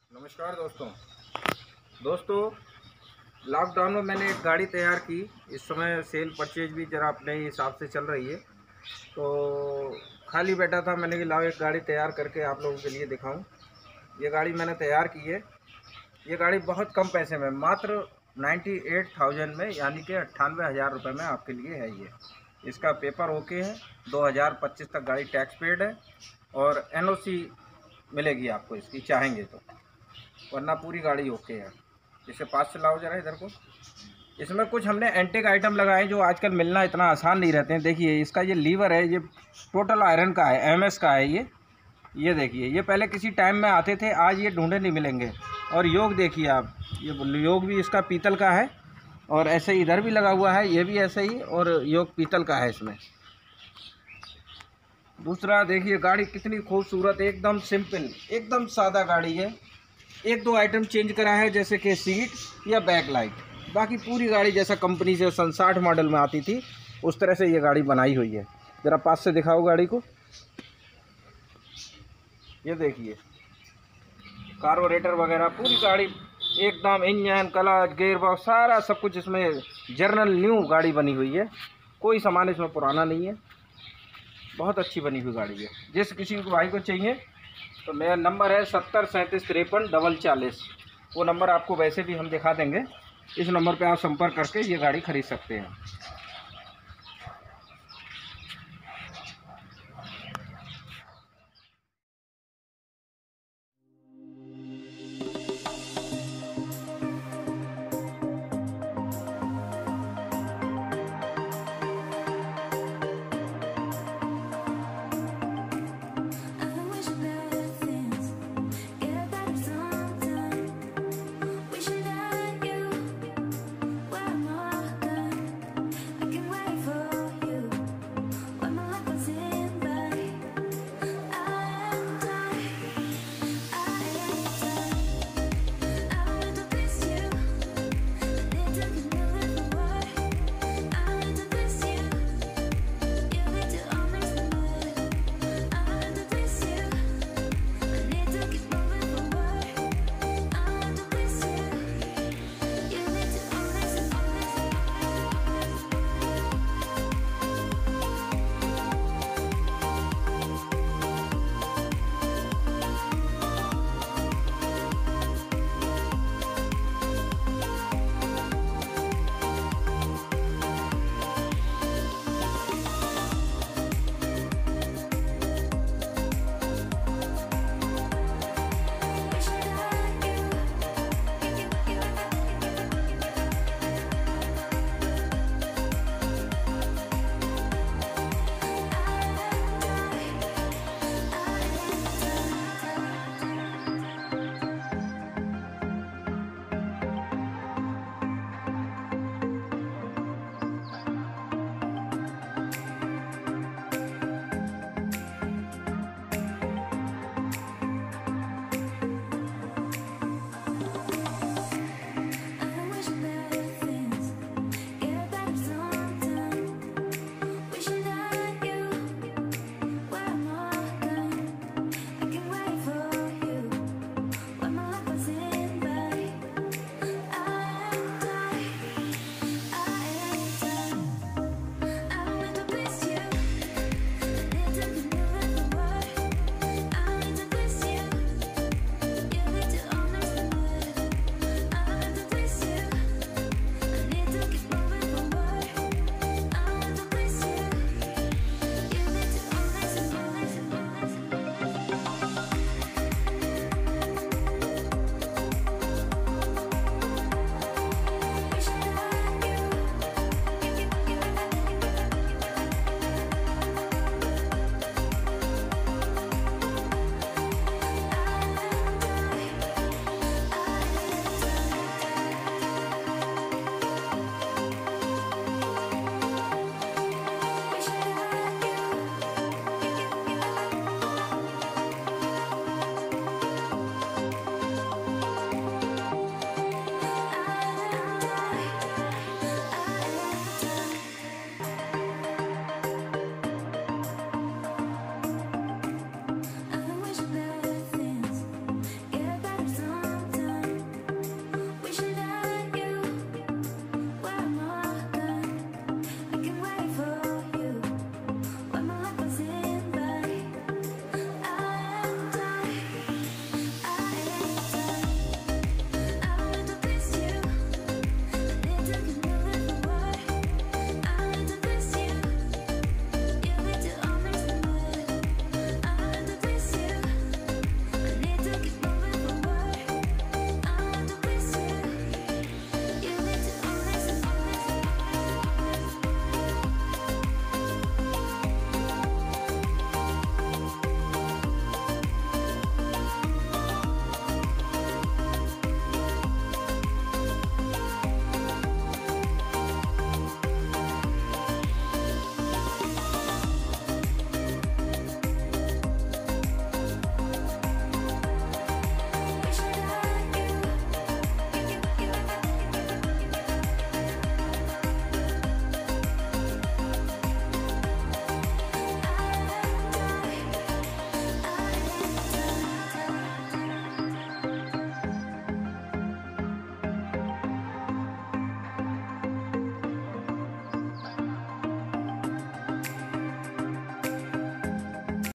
नमस्कार दोस्तों लॉकडाउन में मैंने एक गाड़ी तैयार की। इस समय सेल परचेज भी ज़रा अपने हिसाब से चल रही है, तो खाली बैठा था, मैंने कि लाओ एक गाड़ी तैयार करके आप लोगों के लिए दिखाऊं। ये गाड़ी मैंने तैयार की है। ये गाड़ी बहुत कम पैसे में, मात्र 98,000 में, यानी कि 98,000 रुपये में आपके लिए है। ये इसका पेपर ओके है, 2025 तक गाड़ी टैक्स पेड है और NOC मिलेगी आपको इसकी, चाहेंगे तो, वरना पूरी गाड़ी ओके है। इसे पास से लाओ जरा इधर को। इसमें कुछ हमने एंटीक आइटम लगाए जो आजकल मिलना इतना आसान नहीं रहते हैं। देखिए इसका ये लीवर है, ये टोटल आयरन का है, MS का है ये देखिए, ये पहले किसी टाइम में आते थे, आज ये ढूंढे नहीं मिलेंगे। और योग देखिए आप, ये योग भी इसका पीतल का है और ऐसे इधर भी लगा हुआ है, ये भी ऐसे ही, और योग पीतल का है इसमें। दूसरा देखिए गाड़ी कितनी खूबसूरत, एकदम सिंपल, एकदम सादा गाड़ी है। एक दो आइटम चेंज करा है, जैसे कि सीट या बैक लाइट, बाकी पूरी गाड़ी जैसा कंपनी से 60 मॉडल में आती थी उस तरह से ये गाड़ी बनाई हुई है। ज़रा पास से दिखाओ गाड़ी को। ये देखिए कार्बोरेटर वगैरह, पूरी गाड़ी एकदम, इंजन, क्लच, गियर बॉक्स, सारा सब कुछ इसमें जर्नल न्यू गाड़ी बनी हुई है। कोई सामान इसमें पुराना नहीं है, बहुत अच्छी बनी हुई गाड़ी है। जिस किसी को भाई को चाहिए तो मेरा नंबर है 70375340। वो नंबर आपको वैसे भी हम दिखा देंगे। इस नंबर पे आप संपर्क करके ये गाड़ी खरीद सकते हैं।